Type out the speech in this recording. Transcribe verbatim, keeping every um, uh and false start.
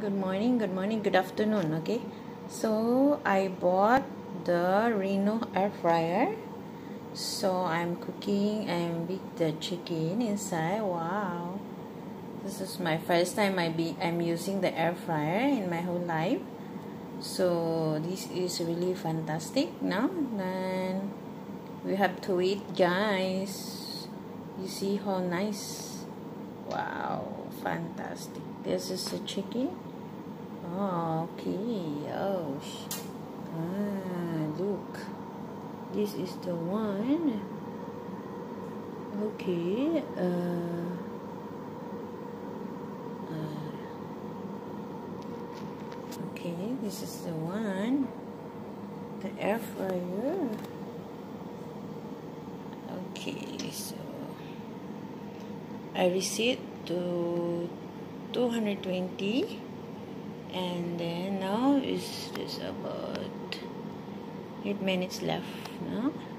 good morning, good morning, good afternoon. Okay, so I bought the Riino air fryer. So I'm cooking and with the chicken inside. Wow, this is my first time I be I'm using the air fryer in my whole life. So this is really fantastic. Now then we have to eat, guys. You see how nice. Wow, fantastic. This is the chicken. Oh, okay. Oh, ah, look. This is the one. Okay. Uh, uh, okay, this is the one. The air fryer. Okay, so I received to two hundred twenty, and then now is just about eight minutes left now.